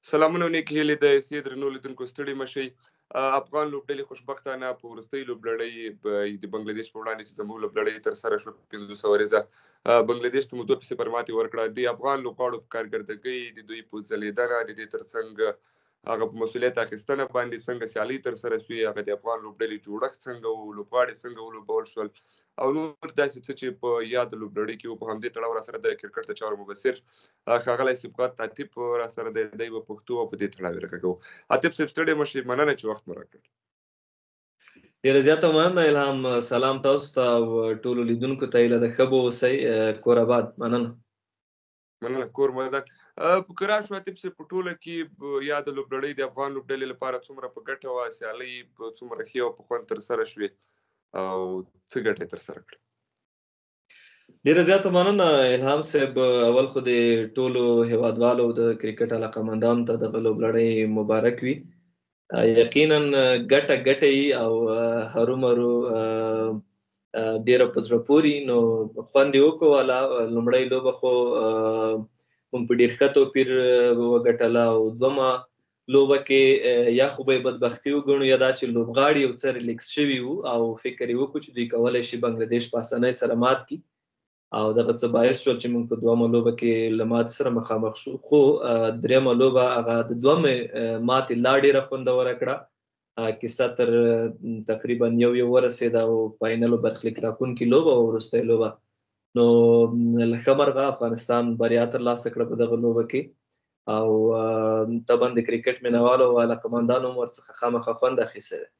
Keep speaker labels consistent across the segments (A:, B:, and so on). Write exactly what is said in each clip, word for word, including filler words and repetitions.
A: سلامونه نیک هیلې د سي درنو لیدونکو ستړي مشئ. افغان لوبډلې خوشبختانه په وروستۍ لوبلړۍ د بنگلادیش په وړاندې چې زموږ لوبلړۍ ترسره شوه پنځه سوه ورځه بنگلادیش ته مو دوه صفر ماتې ورکړه. د افغان لوبغاړو په کارکردګۍ د دوی په ځلېدنه د دې ترڅنګ هغه په مسؤلیت اخیستنه باندې څنګه سیالۍ ترسره سوې، هغه د افغان لوبډلې جوړښت څنګه و، لوبغاړي څنګه ولوبول شول او نور داسې څه چې په یاد لوبلړۍ کې وو. په همدې تړاو راسره د کرکټ د چارو مبصر ښاغلی صبغت عتیب راسره دی. دی به پښتو او په دې تړاو یې راکړو. عتیب صاحب ستړي مشئ، مننه چې وخت مو راکړ.
B: ډېره زیاته مننه الهام. سلام تاسو ته او ټولو لیدونکو ته هیله ده ښه به اوسئ. کور آباد. مننه
A: مننه کور مدد. په کرا شو عتیب صاحب په ټوله کې یا د لوبډلۍ د افغان لوبډلې لپاره څومره په ګټه وه، سیالۍ په څومره ښې او په خوند ترسره شوې او څه ګټه یې ترسره کړه؟
B: ډېره زیاته مننه الهام صاحب. اول خو د ټولو هیوادوالو د کرکټ علاقمندانو ته دغه لوبلړۍ مبارک وي. یقینا ګټه ګټه یي او هرومرو ډېره په زړه پورې، نو خوند یې وکړو. والا لومړۍ لوبه خو موږ په ډېر ښه توپیر وګټله او دومه لوبه کې یا خو به یې بدبختي وګڼو یا دا چې لوبغاړي یو څه ریلیکس شوي وو او فکر یې وکړو چې دوی کولی شي بنګلادیش په اسانۍ سره مات کړي او دغه څه باعث شول چې موږ په دویمه لوبه کې له ماتې سره مخامخ شو. خو درېیمه لوبه هغه د دویمې ماتې لا ډېره خوندوره کړه. کیسه تر تقریبا یو یو ورسېده او فاینل برخلیک ټاکونکې لوبه او وروستۍ لوبه. نو له ښه مرغه افغانستان بریا ترلاسه کړه په دغه لوبه کې او طبعا د کرکټ مینوالو او علاقمندانو هم ورڅخه خامخا خوند اخیستی دی.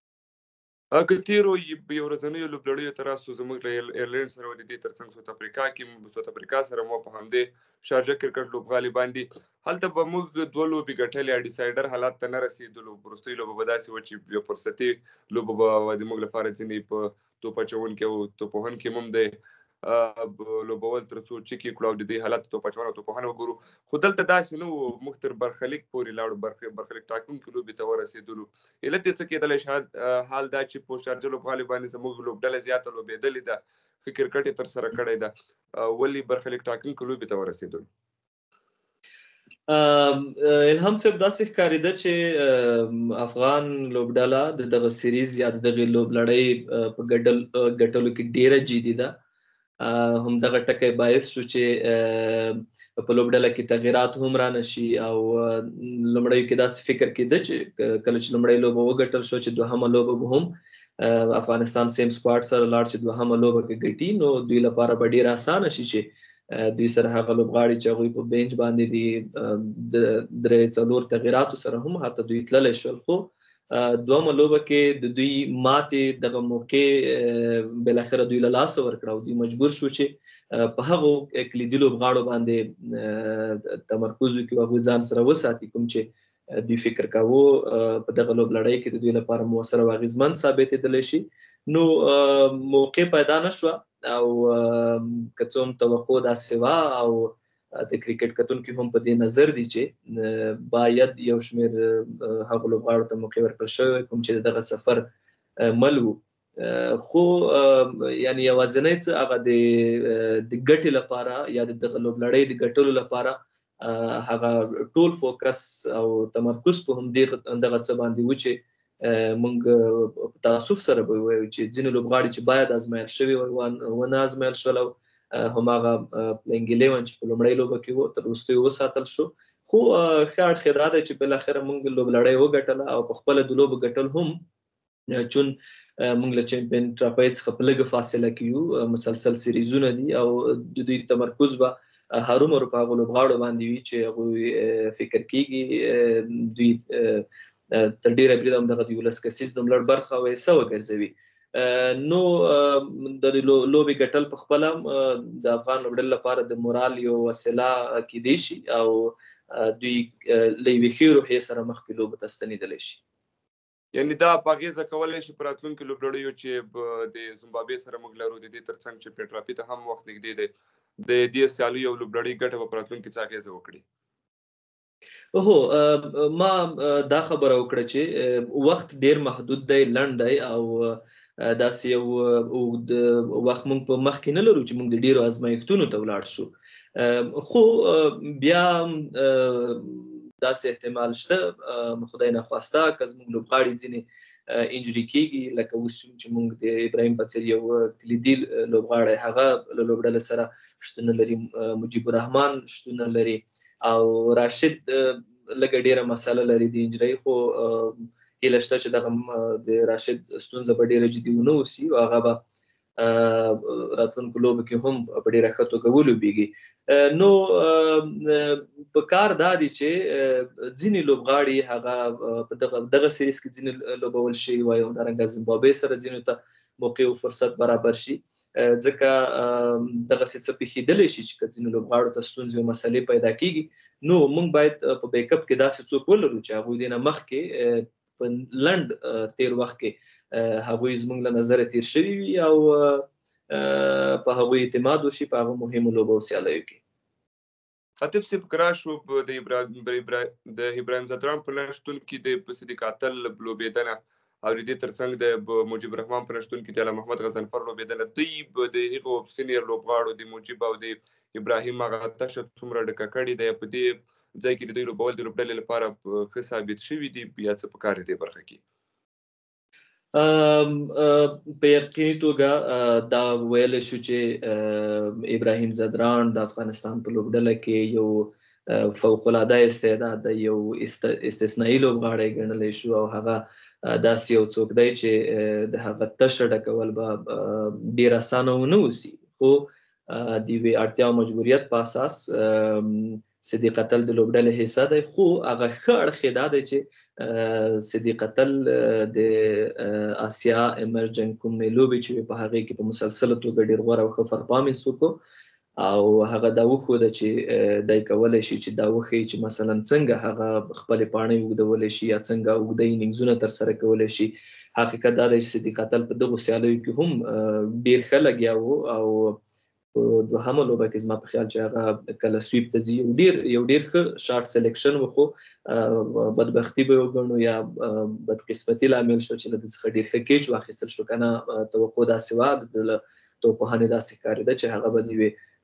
A: که تیرو یو ورځنیو لوبلړیو ته راسو، زموږ له ایرلینډ سره د دې ترڅنګ ساوت افریقا کې ساوت افریقا سره مو په همدې شارجه کرکټ لوبغالي باندې هلته به موږ دوه لوبې ګټلې. ډیسایډر حالات ته نه رسېدلو. وروستۍ لوبه به داسې وه چې یو فرصتي لوبه به د موږ لپاره ځینې په توپ اچوونکي او توپ وهونکي هم دی لوبول تر څو چکې کړو او د دې حالت توپ اچونه او توپ وهنه وګورو. خو دلته داسې نه وو. موږ تر برخلیک پورې لاړو، برخلیک ټاکونکي لوبې ته ورسېدلو. علت یې څه کېدلی شي؟ حال دا چې په شارجه لوبغالي باندې زموږ لوبډله زیاته لوبېدلې ده، ښه کرکټ یې ترسره کړی ده. ولې برخلیک ټاکونکي لوبې ته ورسېدلو؟
B: الهام صاحب داسې ښکارېده چې افغان لوبډله د دغه سیریز یا د دغې لوبلړۍ په ګټلو کې ډېره جدي ده. همدغه ټکی باعث شو چې په لوبډله کې تغییرات هم را نشي او لومړیو کې داسې فکر کېده چې کله چې لومړۍ لوبه وګټل شو چې دوهمه لوبه به هم افغانستان سیم سکواډ سره لاړ چې دوهمه لوبه کې ګټي، نو دوی لپاره به ډېر اسانه شي چې دوی سره هغه لوبغاړي چې هغوی په بینچ باندې دي د درې څلور تغییراتو سره هم حتی دوی تللی شول. خو دویمه لوبه کې د دوی ماتې دغه موقع بالاخره دوی له لاسه ورکړه او دوی مجبور شو چې په هغو کلیدي لوبغاړو باندې تمرکز وکړي او هغوی ځان سره وساتي کوم چې دوی فکر کاوه په دغه لوبلړۍ کې د دوی لپاره مؤثر او اغېزمن ثابتېدلی شي. نو موقع پیدا نه شوه او که څه هم توقع داسې وه او د کرکټ کتونکي هم په دې نظر دي چې باید یو شمېر هغو لوبغاړو ته موقع ورکړل شوی کوم چې د دغه سفر مل وو. خو یعنې یوازینی څه هغه د ګټې لپاره یا د دغه لوبلړۍ د ګټلو لپاره هغه ټول فوکس او تمرکز په همدې دغه څه باندې و چې موږ په تاسف سره به ووایو چې ځینې لوبغاړي چې باید ازمایل شوي وای ونه ازمایل شول او هماغه پلینګ الیون چې په لومړۍ لوبه کې و تر وروستیو وساتل شو. خو ښه اړخ یې دا دی چې بالاخره موږ لوبلړۍ وګټله او په خپله د لوبو ګټل هم چون موږ له چمپیون ټرافۍ څخه په لږه فاصله کې یو، مسلسل سیریزونه دي او د دوی تمرکز به هرومرو په هغو لوبغاړو باندې وي چې هغوی فکر کېږي دوی تر ډېره بریده همدغه د یولس کسیز نوملړ برخه او حصه وګرځوي. نو د لوبې ګټل په خپله د افغان لوبډلې لپاره د مورال یو وسیله کېدی شي او دوی له یوې ښې روحیې سره مخکې لوبو ته ستنېدلی شي.
A: یعنې دا په اغېزه کولی شي په راتلونکو لوبلړیو چې د زیمبابوې سره موږ لرو، د دې ترڅنګ چې چمپیون ټرافي ته هم وخت نږدې دی، د دې سیالیو او لوبلړۍ ګټه به په راتلونکي څه اغېزه وکړي؟
B: هو ما دا خبره وکړه چې وخت ډېر محدود دی، لنډ دی او داسې یو اوږد وخت موږ په مخ کې نه لرو چې موږ د ډېرو ازمایښتونو ته ولاړ شو. خو بیا داسې احتمال شته خدای نخواسته که زموږ لوبغاړي ځینې انجري کېږي لکه اوس چې موږ د ابراهیم په څېر یو کلیدي لوبغاړی هغه له لوبډلې سره شتون لري، مجیب الرحمن شتون لري او راشد لږه ډېره مسله لري د انجرۍ، خو هیله شته چې دغه د راشد ستونزه به ډېره جدي ونه اوسي او هغه به راتلونکو لوبو کې هم په ډېره ښه توګه ولوبېږي. نو په کار دا دی چې ځینې لوبغاړي هغه په دغه دغه سیریز کې ځینې لوبول شوي وای، همدارنګه زیمبابوې سره ځینو ته موقع او فرصت برابر شي، ځکه دغسې څه پېښېدلی شي چې که ځینو لوبغاړو ته ستونزې او مسلې پیدا کېږي نو موږ باید په بیک اپ کې داسې څوک ولرو چې هغوی دې نه مخکې په لنډ تیر وخت کې هغوی زموږ له نظره تیر شوي وي او په هغوی اعتماد وشي په هغه مهمو لوبو او سیالیو کې.
A: عاطف صاحب که راشو د ابراهیم ځدراڼ په نشتون کې د صدیق اتل لوبېدنه او د دې ترڅنګ د مجیب الرحمن په نشتون کې د علامه محمد غضنفر لوبېدنه، دوی د هغو سینیر لوبغاړو د مجیب او د ابراهیم هغه تشه څومره ډکه کړې ده، په دې ځای کې د دوی لوبول د لوبډلې لپاره ښه ثابت شوي دي یا څه په کار دي برخه کې؟
B: په یقیني توګه دا ویلی شو چې ابراهیم ځدراڼ د افغانستان په لوبډله کې یو فوق العاده استعداد دی، یو استثنایي لوبغاړی ګڼلی شو او هغه داسې یو څوک دی چې د هغه تشه ډکول به ډېر اسانه ونه اوسي، خو د یوې اړتیا او مجبوریت په اساس صدیق اتل د لوبډلې حصه دی، خو هغه ښه اړخ یې دا دی چې صدیق اتل د اسیا امرجنګ کومې لوبې چې په هغې کې په مسلسله توګه ډېر غوره او ښه پرفارمنس وکړو او هغه دا وښوده چې دی کولی شي چې دا وښیي چې مثلا څنګه هغه خپلې پاڼۍ اوږدولی شي یا څنګه اوږده انینګزونه ترسره کولی شي. حقیقت دا دی چې صدیق اتل په دغو سیالیو کې هم ډېر ښه لګیا و او په دوهمه لوبه کې زما په خیال چې هغه کله سویپ ته ځي، ډېر یو ډېر ښه شارټ سلیکشن و، خو بدبختي به یې وګڼو یا بدقسمتي لامل شو چې له ده څخه ډېر ښه کیچ واخیستل شو، که نه توقع داسې وه د توپوهنې داسې ښکارېده چې هغه به د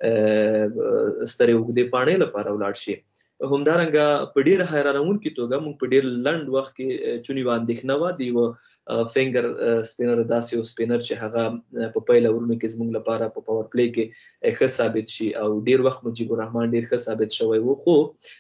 B: یوې سترې اوږدې پاڼې لپاره ولاړ شي. همدارنګه په ډېره حیرانوونکې توګه موږ په ډېر لنډ وخت کې چون یوه اندېښنه وه د یوه فینګر سپینر، داسې یو سپینر چې هغه په پیل اورونو کې زموږ لپاره په پاور پلی کې ښه ثابت شي او ډېر وخت مجیب الرحمن ډېر ښه ثابت شوی و، خو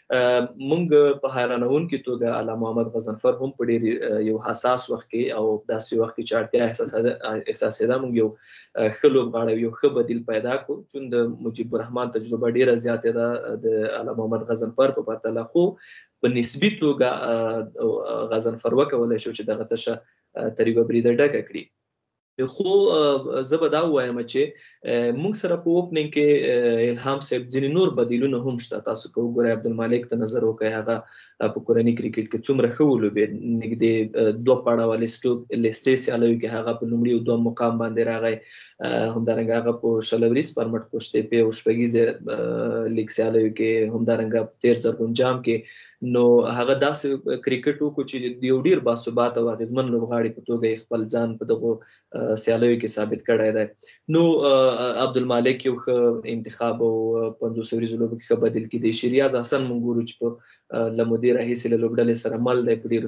B: موږ په حیرانوونکې توګه علامه محمد غضنفر هم په ډېر یو حساس وخت کې او داسې وخت کې چې اړتیا احساسېده موږ یو ښه لوبغاړی یو ښه بدیل پیدا کړو، چون د مجیب الرحمن تجربه ډېره زیاتې ده د علامه محمد غضنفر په پرتله، خو په نسبي توګه غضنفر وکولی شو چې دغه تشه تر یوه بریده ډکه کړي. خو زه به دا ووایم چې موږ سره په اوپننګ کې الهام صاحب ځینې نور بدیلونه هم شته. تاسو که وګورئ عبدالمالک ته نظر وکړئ، هغه په کورني کرکټ کې څومره ښه ولوبېد، نږدې دوه پړاوه لیستې سیالیو کې هغه په لومړي او دوهم مقام باندې راغی، همدارنګه هغه په شلوریز فارمټ په شتېپې او شپږیزې لیګ سیالیو کې، همدارنګه تېر زرغون جام کې، نو هغه داسې کرکټ وکړو چې د یو ډېر باثباته او اغېزمن لوبغاړي په توګه یې خپل ځان په دغو سیالیو کې ثابت کړی دی. نو عبدالمالک یو ښه انتخاب او پنځوس ورځو لوبو کې ښه بدیل کېدی شي. ریاض حسن موږ ګورو چې په له مودې راهیسې له لوبډلې سره مل دی، په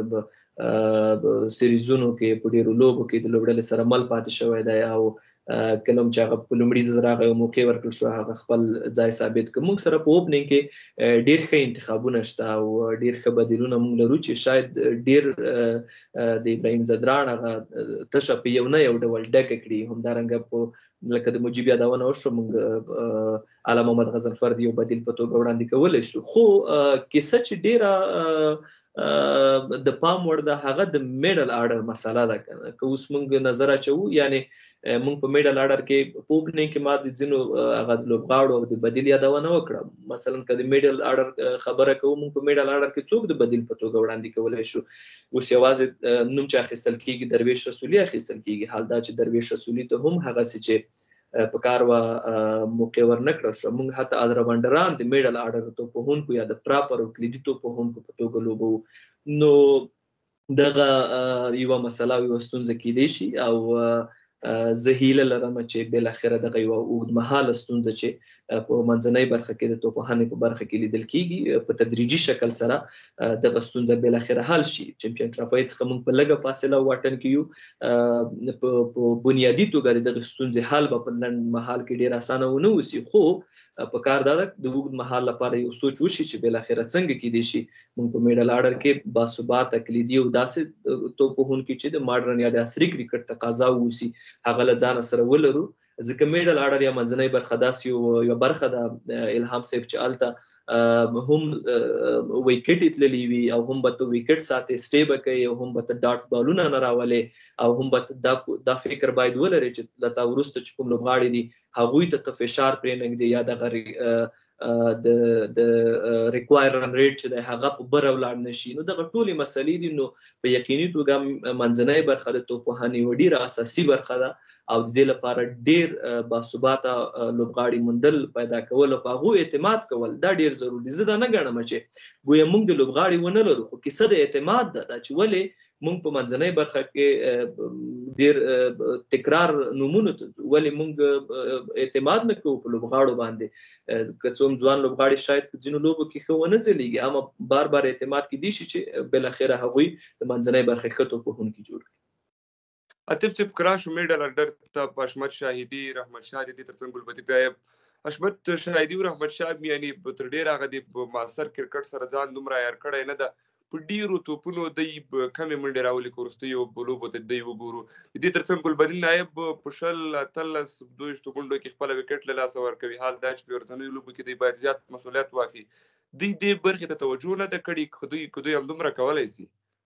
B: ډېرو سیریزونو کې په ډېرو لوبو کې د لوبډلې سره مل پاتې شوی دی او کله هم چې هغه په لومړي ځل راغی او موقع ورکړل شوه هغه خپل ځای ثابت کړ. موږ سره په اوپننګ کې ډېر ښه انتخابونه شته او ډېر ښه بدیلونه موږ لرو چې شاید ډېر د ابراهیم ځدراڼ هغه تشه په یو نه یو ډول ډکه کړي. همدارنګه په لکه د مجیب یادونه وشوه، موږ علامه محمد غضنفر د یو بدیل په توګه وړاندې کولی شو، خو کیسه چې ډېره د پام وړ ده هغه د میډل آرډر مسله ده. که اوس موږ نظر اچوو، یعنې موږ په میډل آرډر کې په اوپننګ کې ما د ځینو هغه لوبغاړو او د بدیل یادونه وکړه. مثلا که د میډل آرډر خبره کوو، موږ په میډل آرډر کې څوک د بدیل په توګه وړاندې کولی شو؟ اوس یوازې نوم چې اخیستل کېږي درویش رسولي اخیستل کېږي، حال دا چې درویش رسولي ته هم هغسې چې په کار وه موقع ورنه کړه شوه. موږ حتی ادرابنډران د میډل آرډر توپوهونکو یا د پراپر او کلیدي توپوهونکو په توګه لوبوو، نو دغه یوه مسله او یوه ستونزه کېدی شي او زه هیله لرم چې بالاخره دغه یوه اوږدمهاله ستونزه چې په منځنۍ برخه کې د توپوهنې په برخه کې لیدل کیږي په تدریجي شکل سره دغه ستونزه بالاخره حل شي. چمپیون ټرافي څخه موږ په لږه فاصله واټن کې یو، په بنیادي توګه د دغه ستونزې حل به په لنډ مهال کې ډېر اسانه ونه اوسي، خو په کار دا ده د اوږد مهال لپاره یو سوچ وشي چې بالاخره څنګه کیدای شي موږ په میډل آرډر کې باثباته کلیدي او داسې توپوهونکي چې د ماډرن یا د عصري کرکټ تقاضا ووسي هغه له ځانه سره ولرو. ځکه میډل آرډر یا منځنۍ برخه داسې یوه برخه ده الهام صاحب چې هلته هم ویکټ تللی وي او هم به ته ویکټ ساتې سټې به کوي او هم به ته ډاټ بالونه نه راولې او هم به دا فکر باید ولرې چې له تا وروسته چې کوم لوبغاړي دي هغوی ته ته فشار پرې نږدې یا دغه د د ریکوایر رن ریټ چې دی هغه په بره ولاړ نشي. نو دغه ټولې مسلې دي. نو په یقیني توګه منځنۍ برخه د توپوهنې یوه ډېره اساسي برخه ده او د دې لپاره ډېر باثباته لوبغاړي موندل، پیدا کول او په هغو اعتماد کول دا ډېر ضروري. زه دا نه ګڼم چې ګویا موږ د لوبغاړي ونه لرو، خو کیسه د اعتماد ده چې ولې موږ په منځنۍ برخه کې ډېر تکرار نومونو ته ځو، ولې موږ اعتماد نه کوو په لوبغاړو باندې. که څوم ځوان لوبغاړي شاید په ځینو لوبو کې ښه ونه ځلیږي، اما بار بار اعتماد کیدای شي چې بالاخره هغوی د منځنۍ برخې ښه توپوهونکي جوړ کړي.
A: عاطف صاحب کراشو میډل آرډر ته په حشمت شاهدي، رحمت شاه دي ترڅنګ ګلبدي طیب. حشمت شاهدي او رحمت شاه یعنی تر ډېره هغه د معاصر کرکټ سره ځان دومره عیار کړی نه ده، په ډیرو توپونو دی کمې منډې راولي که وروستیو لوبو ته دی وګورو. د دې ترڅنګ ګلبدین نایب په شل اتلس دویشتو منډو کې خپله وکټ له لاسه ورکوي. حال دا چې په ورځنیو لوبو کې دی باید زیات مسؤلیت واخلي. دوی دې برخې ته توجه نه ده کړې که دوی که دوی همدومره کولی سي.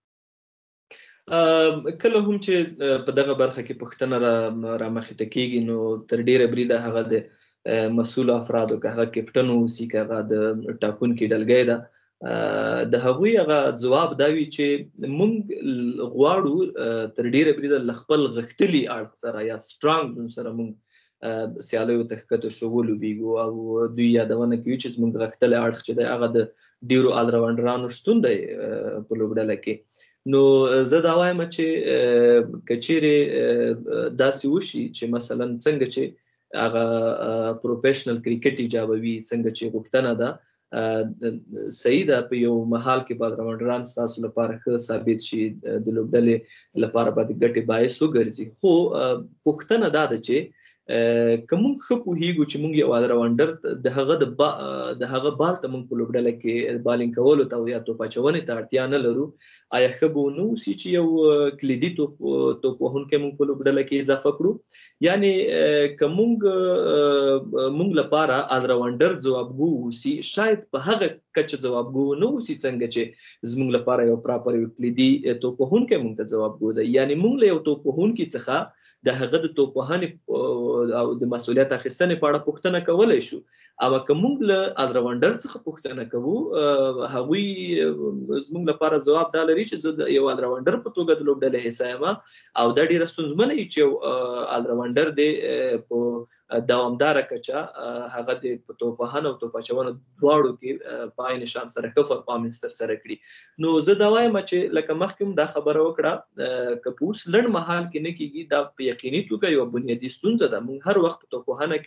B: کله هم چې په دغه برخه کې پوښتنه رامخته کیږي نو تر ډیره بریده هغه د مسؤل افرادو که هغه کپټن اوسي که هغه د ټاکونکي ډلګۍ ده د هغوی هغه ځواب دا وي چې موږ غواړو تر ډیره بریده له خپل غښتلي اړخ سره یا سټرانګ زون سره موږ سیالیو ته ښکته شو ولوبېږو او دوی یادونه کوي چې زموږ غښتلی اړخ چې دی هغه د ډیرو آلراونډرانو شتون دی په لوبډله کې. نو زه دا وایم چې که چیرې داسې وشي چې مثلا څنګه چې هغه پروفیشنل کرکټ ایجابوي، څنګه چې غوښتنه ده صحیح ده، په یو محال کې به آلراونډران ستاسو لپاره ښه ثابت شي، د لوبډلې لپاره به د ګټې باعث وګرځي. خو پوښتنه دا ده چې که موږ ښه پوهیږو چې موږ یو آلراونډر د هغه د با د هغه بال ته موږ په لوبډله کې بالینګ کولو ته یا توپ اچونې ته اړتیا نه لرو، آیا ښه به ونه اوسي چې یو کلیدي توپ توپوهونکی موږ په لوبډله کې اضافه کړو؟ یعنی که موږ موږ لپاره آلراونډر ځوابګو اوسي، شاید په هغه کچه ځوابګو نه اوسي څنګه چې زموږ لپاره یو پراپر یو کلیدي توپوهونکی موږ ته ځوابګو ده. یعنی موږ له یو توپوهونکي څخه د هغه د توپوهنې او د مسؤلیت اخیستنې په اړه پوښتنه کولی شو، اما که موږ له آلراونډر څخه پوښتنه کوو هغوی زموږ لپاره ځواب دا لري چې زه د یو آلراونډر په توګه د لوبډلې حصه یم او دا ډېره ستونزمنه وي چې یو آلراونډر دی په دوامداره کچه هغه د په توپوهنه او توپ اچونه دواړو کې په عین شان سره ښه پرفارمنس ترسره کړي. نو زه دا وایم چې لکه مخکې هم دا خبره وکړه که په اوس لنډ مهال کې نه کېږي دا په یقیني توګه یوه بنیادي ستونزه ده. موږ هر وخت په توپوهنه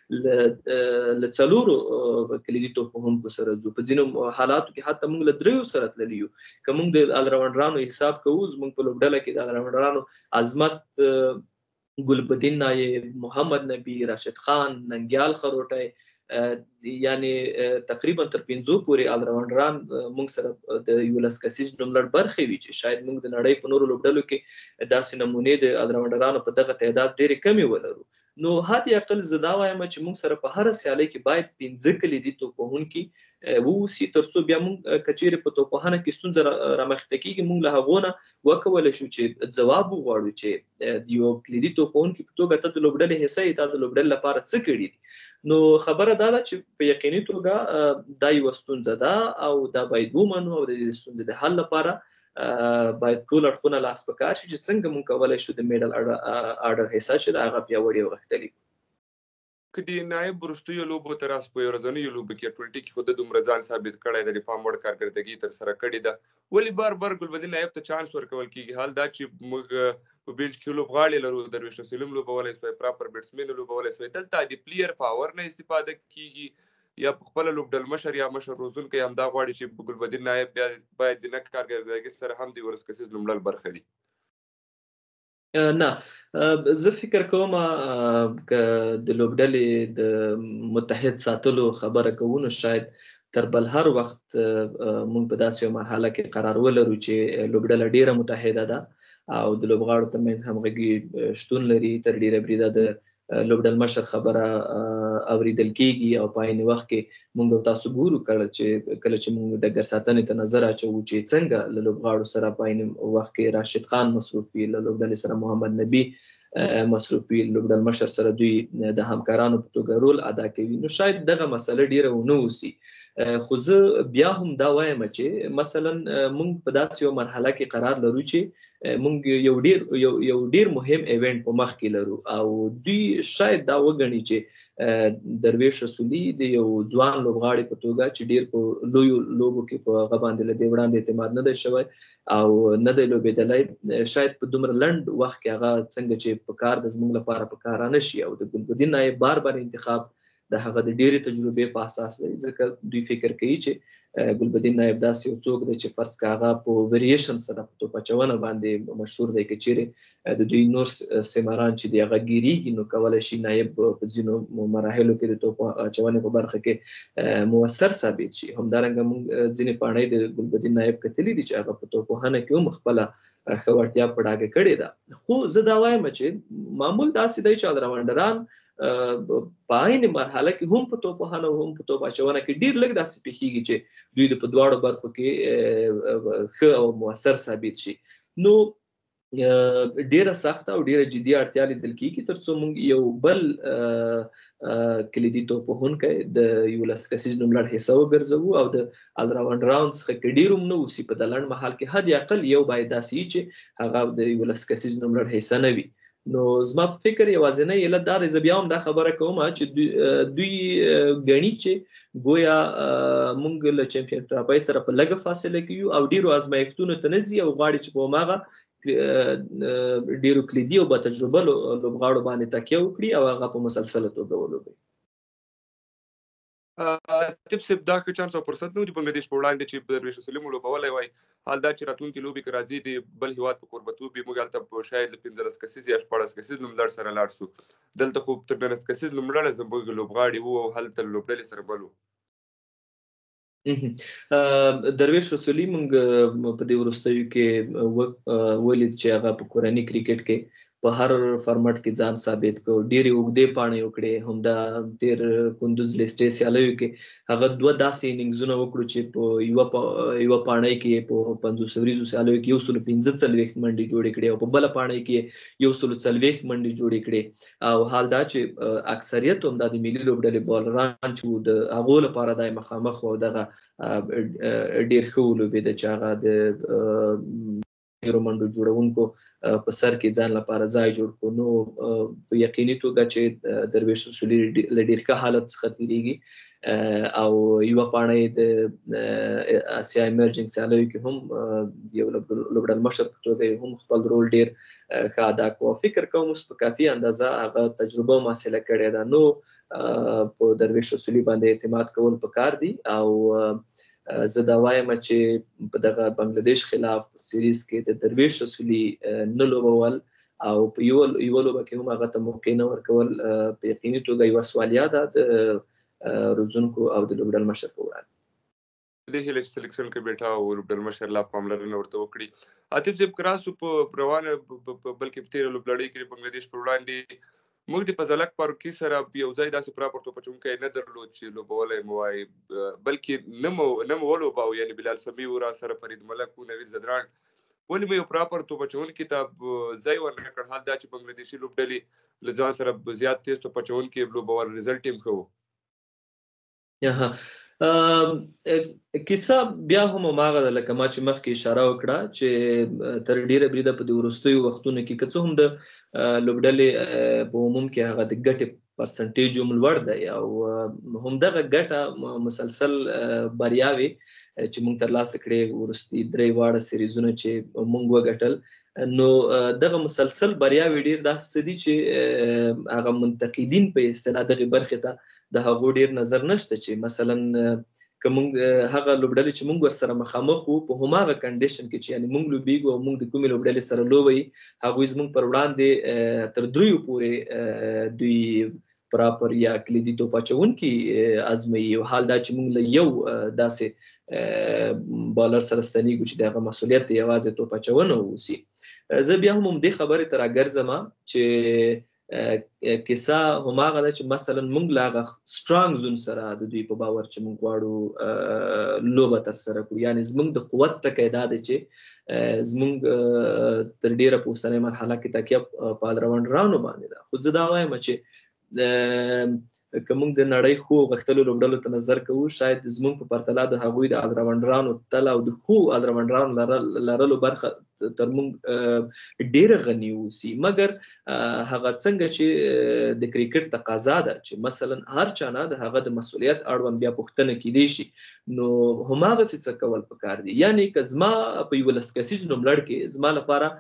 B: کې له څلورو کلیدي توپوهونکو سره ځو، په ځینو حالاتو کې حتی موږ له دریو سره تللي یو. که موږ د آلراونډرانو حساب کوو، زموږ په لوبډله کې د آلراونډرانو عظمت ګلبدین نایب، محمد نبی، راشد خان، ننګیال خروټی، یعنی تقریبا تر پنځو پورې آلراونډران موږ سره د یولس کسیز نوملړ برخې وي چې شاید موږ د نړۍ په نورو لوبډلو کې داسې نمونې د آلراونډرانو په دغه تعداد ډېرې کمې ولرو. نو حد اقل زه دا وایم چې موږ سره په هره سیالۍ کې باید پنځه کلیدي توپوهونکي واوسي تر څو بیا موږ که چیرې په توپوهنه کې ستونزه رامخته کېږي موږ له هغو نه وکولی شو چې ځواب وغواړو چې د یو کلیدي توپوهونکي په توګه ته د لوبډلې حصه یې، تا د لوبډلې لپاره څه کړي دي. نو خبره دا ده چې په یقیني توګه دا یوه ستونزه ده او دا باید ومنو او د دې ستونزې د حل لپاره باید ټول اړخونه لاس په کار شي چې څنګه موږ کولی شو د میډل آرډر حصه چې د هغه پیاوړې او غښتلې
A: که د نایب وروستیو لوبو تر اوسه په ورځنیو لوبو کې ټولټي کې خو د دومره ځان ثابت کړی دی، د پام وړ کارکردګي تر سره کړې ده. ولې بار بار ګلبدین نایب ته چانس ورکول کیږي؟ حال دا چې موږ په بینچ کې لوبغاړي لرو، درویش رسولم لوبولی سوی، پراپر بیټسمین لوبولی سوی، دلته د پلیر پاور نه استفاده کیږي یا په خپله لوبډل مشر یا مشر روزونکی همدا غواړي چې ګلبدین نایب بیا باید د نه کارکردګۍ سره هم د ولس کسیز لومړل برخه وي.
B: نه، زه فکر کوم که د لوبډلې د متحد ساتلو خبره کوو نو شاید تر بل هر وخت موږ په داسې یو مرحله کې قرار ولرو چې لوبډله ډیره متحده ده او د لوبغاړو ترمنځ همغږي شتون لري. تر ډیره بریده د لوبډل مشر خبره اوریدل کیږي او په عین وخت کې موږ تاسو ګورو کړه چې کله چې موږ ډګر ساتنې ته نظر اچوو چې څنګه له لوبغاړو سره په عین وخت کې راشد خان مصروف وي، له لوبډلې سره محمد نبی مصروف وي، لوبډل مشر سره دوی د همکارانو په توګه رول ادا کوي. نو شاید دغه مسله ډیره ونه اوسي، خو زه بیا هم دا وایم چې مثلا موږ په داسې یو مرحله کې قرار لرو چې موږ یو ډیر یو یو ډیر مهم ایونت په مخ کې لرو او دوی شاید دا وګڼي چې درویش رسولي د یو ځوان لوبغاړي په توګه چې ډیر په لویو لوبو کې په هغه باندې له دې وړاندې اعتماد نه دی شوی او نه دی لوبېدلی، شاید په دومره لنډ وخت کې هغه څنګه چې په کار د زموږ لپاره په کار نه شي او د ګلبدین نایب بار بار انتخاب د هغه د ډېرې تجربې په اساس دی، ځکه دوی فکر کوي چې ګلبدین نایب داسې یو څوک دی چې فرض که هغه په ویریشن سره په توپ اچونه باندې مشهور دی، که چیرې د دوی نور سیماران چې دی هغه ګیریږي نو کولی شي نایب په ځینو مراحلو کې د توپ اچونې په برخه کې مؤثر ثابت شي. همدارنګه موږ ځینې پاڼۍ د ګلبدین نایب کتلي دي چې هغه په توپوهنه کې هم خپله ښه وړتیا په ډاګه کړې ده. خو زه دا وایم چې معمول داسې دی چې الراونډران په عین مرحله کې هم په توپوهنه هم په توپ اچونه کې ډېر لږ داسې پېښېږي چې دوی د په دواړو برخو کې ښه او مؤثر ثابت شي. نو ډیره سخته او ډیره جدي اړتیا لیدل کېږي تر څو موږ یو بل کلیدي توپوهونکی د یولس کسیز نوملړ حصه وګرځوو او د الراونډران څخه که ډېر هم نه اوسي په د لنډ مهال کې حد اقل یو باید داسې وي چې هغه د یولس کسیز نوملړ حصه نه وي. نو زما په فکر یوازینی علت دا دی، زه بیا هم دا خبره کوم چې دوی ګڼي چې ګویا موږ له چمپیون ټرافۍ سره په لږه فاصله کې یو او ډېرو ازمایښتونو ته نه ځي او غواړي چې په هماغه ډېرو کلیدي او با تجربه لوبغاړو باندې تکیه وکړي او هغه په مسلسله توګه ولوبوي.
A: طب صاحب دا ښه چانس او فرصت نه و د بنګلادیش په وړاندې چې درویش رسولي مو لوبولی وای، حال دا چې راتلونکي لوبې که راځي د بل هېواد په کوربتوب وي موږ هلته شاید له پنځلس کسیز یا شپاړس کسیز لوبلړ سره لاړ شو، دلته خو تر نولس کسیز لوبلړه زموږ لوبغاړي وو او هلته لوبډلې سره بل وو.
B: درویش رسولي موږ په دې وروستیو کې ولید چې هغه په کورني کرکټ کې په هر فارمټ کې ځان ثابت کړ، ډېرې اوږدې پاڼې وکړې، همدا تیر کندوز لیسټې سیالیو کې هغه دوه داسې اننګزونه وکړو چې په یوه یوه پاڼۍ کې په پنځوس وریزو سیالیو کې یو سلو پنځه څلوېښت منډې جوړې کړې او په بله پاڼۍ کې یو سلو څلوېښت منډې جوړې کړې او حال دا چې اکثریت هم دا د ملي لوبډلې بالران چې د هغو لپاره دا مخامخ و دغه ډېر ښه ولوبېده چې هغه د ډېرو منډو جوړونکو په سر کې ځان لپاره ځای جوړ کړو. نو په یقیني توګه چې درویش رسولي له ډېر ښه حالت څخه تېرېږي او یوه پاڼۍ د اسیا ایمرجنګ سیالیو کې هم یو لوبډل مشر په توګه هم خپل رول ډېر ښه ادا کړو. فکر کوم اوس په کافي اندازه هغه تجربه هم حاصله کړې ده. نو په درویش رسولي باندې اعتماد کول پکار دي او زه دا وایم چې په دغه بنګلادیش خلاف سیریز کې د درویش رسولي نه لوبول او په یوه یوه لوبه کې هم هغه ته موقع نه ورکول په یقیني توګه یوه سوالیا ده د روزونکو او د لوبډل مشر په وړاندې.
A: دې هیله چې سلیکشن کمیټه او لوبډل مشر لا پاملرنه ورته وکړي. عاطف صاحب که راسو په روانه بلکې په تېره لوبلړۍ کې بنګلادیش پر وړاندې موږ د فضلک فاروقي سره یو ځای داسې پراپر توپ اچوونکی نه درلود چې لوبولی مو وایي، بلکې نه مو نه مو ولوباوه، یعنې بلال سمي و را سره فرید ملک و نوید زدران، ولې مو یو پراپر توپ اچوونکي ته ځای ورنه کړ؟ حال دا چې بنګلادیشي لوبډلې له ځان سره زیات تیز توپ اچوونکي لوبول، رزلټ یې ښه و.
B: کیسه بیا هم هماغه ده لکه ما چې مخکې اشاره وکړه چې تر ډیره بریده په د وروستیو وختونو کې که څه هم د لوبډلې په عموم کې هغه د ګټې پرسنټیج هم لوړ دی او همدغه ګټه مسلسل بریاوې چې موږ ترلاسه کړې وروستي درې واړه سیریزونه چې موږ وګټل نو دغه مسلسل بریاوې ډېر داسې څه دي چې هغه منتقدین په اصطلاح دغې برخې ته د هغو ډېر نظر نشته چې مثلا که موږ هغه لوبډلې چې موږ ورسره مخامخ وو په هماغه کنډیشن کې چې یعنې موږ لوبېږو او موږ د کومې لوبډلې سره لوبه وي هغوی زموږ پر وړاندې تر دریو پورې دوی پراپر یا کلیدي توپ اچوونکي ازموي او حال دا چې موږ له یو داسې بالر سره ستنېږو چې د هغه مسؤلیت د یوازې توپ اچونه واوسي. زه بیا هم همدې خبرې ته راګرځم چې کیسه هماغه ده چې مثلا موږ له هغه سټرانګ زون سره د دوی په باور چې موږ غواړو لوبه ترسره کړو یعنې زموږ د قوت ټکی دا دی چې زموږ تر ډېره په اوسنۍ مرحله کې تکیه په آلراونډرانو باندې ده. خو زه دا وایم چې که موږ د نړۍ ښو غښتلو لوبډلو ته نظر کوو شاید زموږ په پرتله د هغوی د آلراونډرانو تله او د ښو آلراونډرانو لرلو برخه تر موږ ډېره غني اوسي مګر هغه څنګه چې د کرکټ تقاضا ده چې مثلا هر چا نه د هغه د مسؤلیت اړوند بیا پوښتنه کیدی شي نو هماغسې څه کول پکار دي. یعنې که زما په یولس کسیز نوملړ کې زما لپاره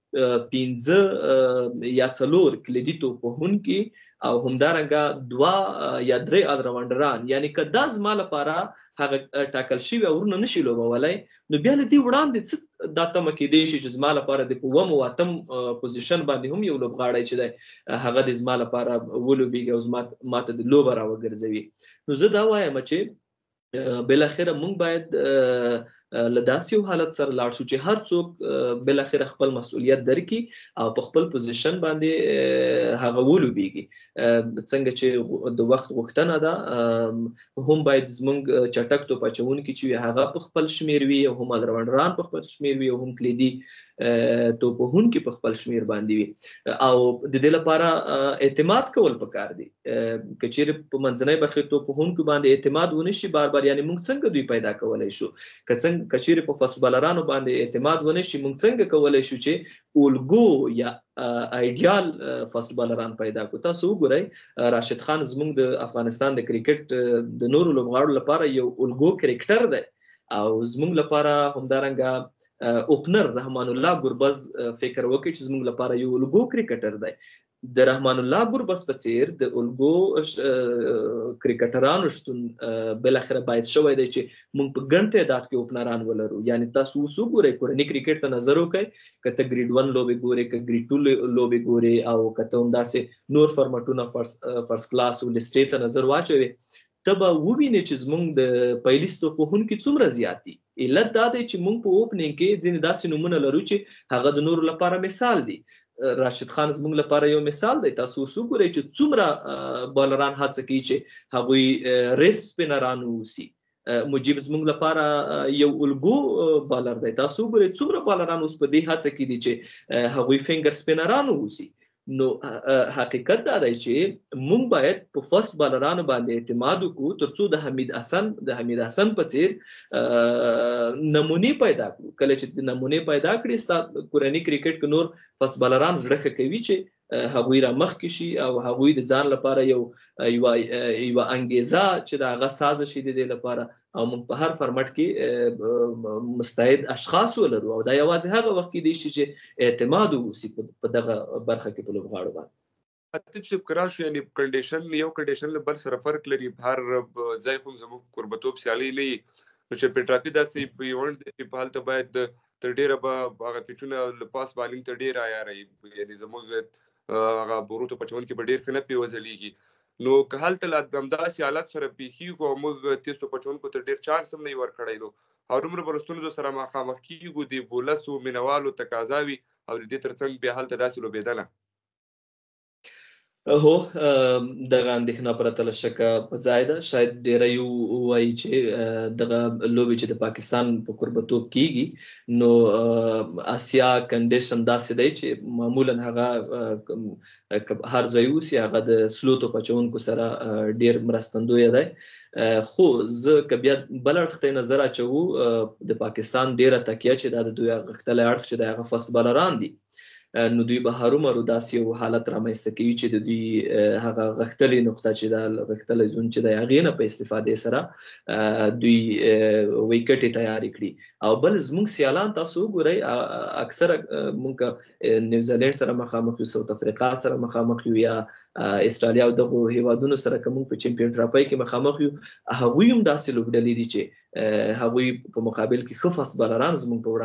B: پنځه یا څلور کلیدي توپوهونکي او همدارنګه دوه یا درې آلراونډران یعنې که دا زما لپاره هغه ټاکل شوي او ورونه نشي لوبولی نو بیا له دې وړاندې څه دا تمه کیدی شي چې زما لپاره د په اووم او اتم پوزیشن باندې هم یو لوبغاړی چې دی هغه د زما لپاره ولوبېږي او ماته د لوبه راوګرځوي. نو زه دا وایم چې بالاخره موږ باید له داسې یو حالت سره لاړ شو چې هر څوک بالاخره خپل مسؤلیت درکړي او په خپل پوزیشن باندې هغه ولوبېږي. څنګه چې د وخت غوښتنه ده هم باید زموږ چټک توپ اچوونکي چې هغه په خپل شمېر وي او هم آلراونډران په خپل شمېر وي او هم کلیدي توپوهونکي په خپل شمېر باندې وي او د دې لپاره اعتماد کول پکار دي. که چیرې په منځنۍ برخې توپوهونکو باندې اعتماد ونه شي بار بار یعنې موږ څنګه دوی پیدا کولی شو که څنګه که چیرې په فاست بالرانو باندې اعتماد ونه شي موږ څنګه کولی شو چې الګو یا آیډیال فاست بالران پیدا کړو. تاسو وګورئ راشد خان زموږ د افغانستان د کرکټ د نورو لوبغاړو لپاره یو الګو کرکټر دی او زموږ لپاره همدارنګه اوپنر رحمان الله ګربز فکر وکړي چې زموږ لپاره یو الګو کرکټر دی. د رحمان الله ګربز په څیر د الګو کرکټرانو شتون بالاخره باعث شوی دی چې موږ په ګڼ تعداد کې اوپنران ولرو. یعنې تاسو اوس وګورئ کورني کرکټ ته نظر وکړئ که ته ګریډ ون لوبې ګورې که ګریډ ټو لوبې ګورې او که ته همداسې نور فارمټونه فرست کلاس او لسټې ته نظر واچوې ته به ووینې چې زموږ د پیلیس توپوهونکي څومره زیات دي. علت دا دی چې موږ په اوپننګ کې ځینې داسې نومونه لرو چې هغه د نورو لپاره مثال دي. راشد خان زموږ لپاره یو مثال دی. تاسو اوس وګورئ چې څومره بالران هڅه کوي چې هغوی ریس سپینران واوسي. مجیب زموږ لپاره یو الګو بالر دی. تاسو وګورئ څومره بالران اوس په دې هڅه کې دي چې هغوی فینګر سپینران واوسي. نو حقیقت دا دی چې موږ باید په فرست بالرانو باندې اعتماد وکړو ترڅو د حمید حسن د حمید حسن په څیر نمونې پیدا کړو. کله چې د نمونې پیدا کړي ستا کورني کرکټ کې نور فرست بالران زړه ښه کوي چې هغوی را مخکې شي او هغوی د ځان لپاره یو یوه یوه انګیزه چې د هغه سازه شي د دې لپاره او موږ په هر فرمټ کې مستعد اشخاص ولرو او دا یوازې هغه وخت کېدی شي چې اعتماد واوسي په دغه برخه کې په لوبغاړو باندې.
A: عاطف صاحب که راشو یعنې کنډیشن یو کنډیشن له بل سره فرق لري. هر ځای خو زموږ کوربتوب سیالي نه وي نو چې پېټرافي داسې ایونټ دی چې په هلته باید تر ډېره به هغه پیچونه له پاس بالینګ ته ډېر عیاره وي یعنې زموږ هغه بورو توپ اچوونکي به ډېر ښه نه پرې وځلیږي. نو که هلته له همداسې حالت سره پیښیږو او موږ تیز توپ اچوونکو ته ډېر چانس هم نه وي ورکړی نو هرومره به له ستونزو سره مخامخ کېږو. د بولسو مینوالو تقاضا وي او د دې تر څنګ بیا هلته داسې لوبېدنه
B: هو دغه اندېښنه پرته له شکه په ځای ده. شاید ډېری ووایي چې دغه لوبې چې د پاکستان په کوربتوب کیږي نو اسیا کنډیشن داسې دی چې معمولا هغه هر ځای اوسي هغه د سلو توپ اچوونکو سره ډېر مرستندویه دی. خو زه که بیا بل اړخ ته نظر اچوو د پاکستان ډېره تکیه چې دا د دوی غښتلی اړخ چې د هغه فاست بالران دي نو دوی به هرومرو داسې یو حالت رامنځته کوي چې د دوی هغه غښتلې نقطه چې دا غښتلی زون چې د هغې نه په استفادې سره دوی ویکټې تیارې کړي. او بل زموږ سیالان تاسو وګورئ اکثره موږ نیوزیلینډ سره مخامخ یو، ساوت افریقا سره مخامخ یو، یا استرالیا او دغو هیوادونو سره که موږ په چمپیون ټرافۍ کې مخامخ یو، هغوی هم داسې لوبډلې دي چې هغوی په مقابل کې ښه فاست بالران زموږ په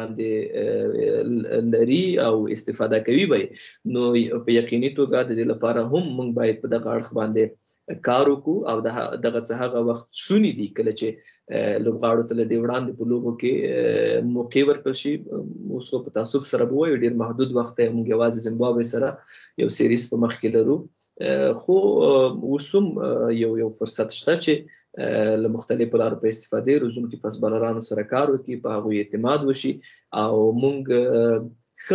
B: وړاندې لري او استفاده کوي به. نو په یقیني توګه د دې لپاره هم موږ باید په دغه اړخ باندې کار وکړو او دغه څه هغه وخت شونی دي کله چې لوبغاړو ته له دې وړاندې په لوبو کې موقع ورکړل شي. اوس خو په تاسف سره به وایو ډېر محدود وخت دی، موږ یوازې زیمبابوې سره یو سیریز په مخ کې لرو، خو اوس هم یو یو فرصت شته چې له مختلفو لارو په استفادې روزونکي فاست بالرانو سره کار وکړي، په هغوی اعتماد وشي او موږ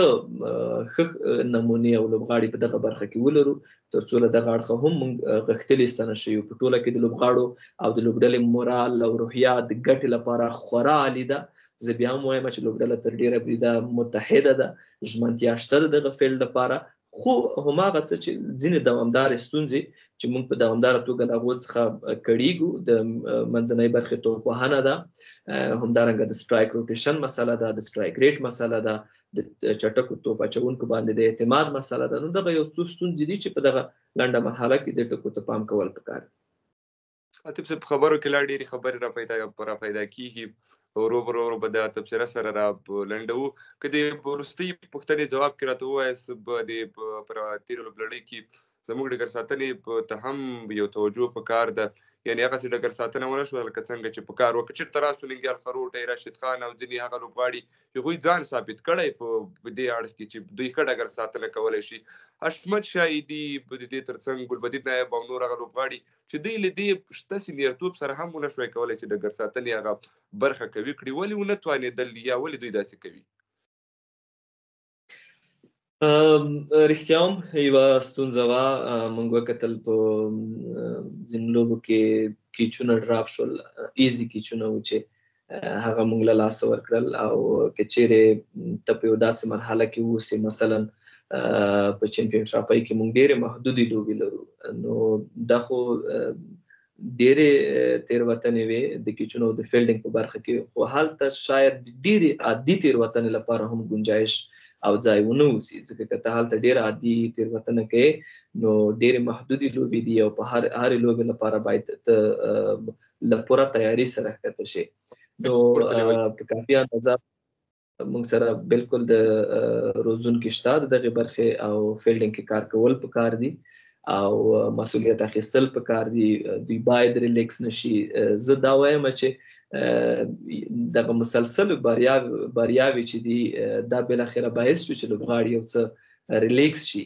B: ښه ښه نمونې او لوبغاړي په دغه برخه کې ولرو، تر څو له دغه اړخه هم موږ غښتلي ستنه شو. په ټوله کې د لوبغاړو او د لوبډلې مورال او روحیه د ګټې لپاره خورا عالي ده. زه بیا هم وایم چې لوبډله تر ډېره بریده متحده ده، ژمنتیا شته د دغه فیلډ لپاره، خو هماغه څه چې ځینې دوامدارې ستونزې چې موږ په دوامداره توګه له هغو څخه کړېږو، د منځنۍ برخې توپوهنه ده، همدارنګه د سټرایک روټیشن مسله ده، د سټرایک ریټ مسله ده، د چټکو توپ اچوونکو باندې د اعتماد مسله ده. نو دغه یو څو ستونزې دي چې په دغه لنډه مرحله کې د ټکو ته پام کول پکار دي.
A: عاطف صاحب، خبرو کې لا ډېرې خبرې را پیدا را پیدا کېږي، ورو ورو ورو به د تبصره سره را لنډوو. که د وروستۍ پوښتنې ځواب کې راته ووایاست په تېرو لوبلړۍ کې زموږ ډګر ساتنې ته هم یو توجه پکار ده، یعنې هغسې ډګر ساتنه ونه شوه لکه څنګه چې پکار وه. که چېرته راسو ننګیال خروټی، راشد خان او ځینې هغه لوبغاړي هغوی ځان ثابت کړی په دې اړخ کې چې دوی ښه ډګر ساتنه کولی شي. حشمت شاهدي د دې تر څنګ ګلبدین نایب او نور هغه لوبغاړي چې دوی له دې شته سینیرتوب سره هم ونه شوی کولی چې ډګر ساتنې هغه برخه کوي کړي، ولې ونه توانېدل یا ولې دوی داسې کوي؟
B: رښتیا هم یوه ستونزه وه. موږ وکتل په ځینو لوبو کې کیچونه ډراپ شول، ایزي کیچونه وو چې هغه موږ له لاسه ورکړل. او که چیرې ته په یو داسې مرحله کې اوسې، مثلا په چمپیون ټرافۍ کې موږ ډېرې محدودې لوبې لرو، نو دا خو ډېرې تېروتنې وې د کیچونو او د فیلډینګ په برخه کې، خو هلته شاید ډېرې عادي تېروتنې لپاره هم گنجایش او ځای ونه اوسي، ځکه که ته هلته ډېره عادي تېروتنه کوې نو ډېرې محدودې لوبې دي او په هر هرې لوبې لپاره باید ته له پوره تیاري سره ښکته شې. نو په کافي اندازه موږ سره بالکل د روزونکي شته د دغې برخې او فیلډینګ کې کار کول پکار دي او مسؤلیت اخیستل پکار دي. دوی باید ریلیکس نشي. زه دا وایم چې دغه مسلسل بریاوې چې دي دا بالاخره باعث شو چې لوبغاړي یو څه ریلیکس شي،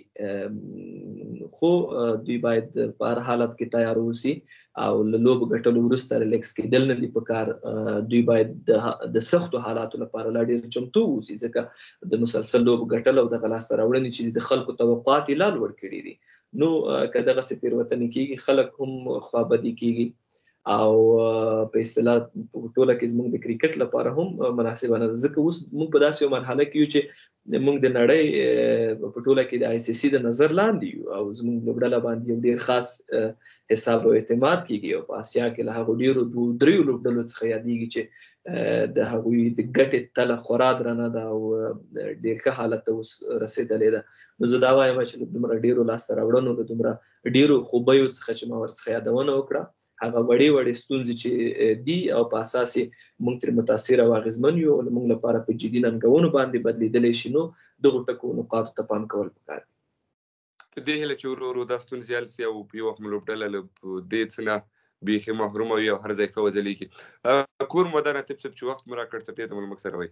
B: خو دوی باید په هر حالت کې تیار اوسي او له لوبو ګټلو وروسته ریلیکس کېدل نه دي پکار. دوی باید د سختو حالاتو لپاره لا ډېر چمتو اوسي، ځکه د مسلسل لوبو ګټل او دغه لاسته راوړنې چې د خلکو توقعات یې لا لوړ کړي دي. نو که دغسې تېروتنې کېږي، خلک هم خوابدي کېږي او په اصطلاح په ټوله کې زموږ د کرکټ لپاره هم مناسبه نه ده، ځکه اوس موږ په داسې یو مرحله کې یو چې موږ د نړۍ په ټوله کې د آی سی سی د نظر لاندې یو او زموږ لوبډله باندې یو ډېر خاص حساب او اعتماد کېږي. او په اسیا کې له هغو ډېرو دوو دریو لوبډلو څخه یادېږي چې د هغوی د ګټې تله خورا درنه ده او ډېر ښه حالت ته اوس رسېدلې ده. نو زه دا وایم چې له دومره ډېرو لاسته راوړنو، له دومره ډېرو خوبیو څخه چې ما ورڅخه یادونه وکړه، هغه وړې وړې ستونزې چې دي او په اساس یې موږ ترې متاثره او اغېزمن یو او موږ لپاره په جدي ننګونو باندې بدلېدلی شي، نو دغو ټکو نقاطو ته پام کول پکار دي.
A: په دې هیله چې ورو ورو دا ستونزې حل سي او په یو وخت مو لوبډله له دې څه نه بیخي محرومه وي او هر ځای ښه وځلېږي. کور مو ودان عاطف صاحب چې وخت مو راکړ، تر دې ته مو موږ سره وایي.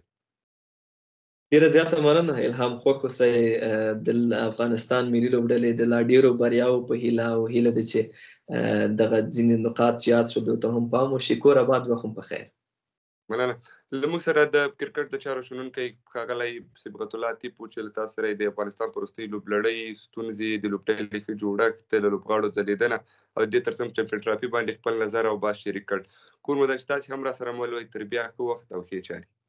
B: ډېره زیاته مننه الهام. خوښ اوسئ. د افغانستان ملي لوبډلې د لا ډېرو بریاوو په هیله او هیله ده چې دغه ځینې نقاط چې یاد شو دغو ته هم پام وشي. کور آباد، وخت مو په خیر.
A: مننه. له موږ سره د کرکټ د چارو شنونکی ښاغلی صبغت الله ټیپو چې له تاسو سره د افغانستان په وروستۍ لوبلړۍ ستونزې، د لوبډلې ښه جوړښت، له لوبغاړو ځلېدنه او دې تر څنګ چمپیون ټرافي باندې خپل نظر او باس شریک کړ. کور مو ده چې تاسې هم را سره مل وئ. تر بیا ښه وخت او ښې چارې.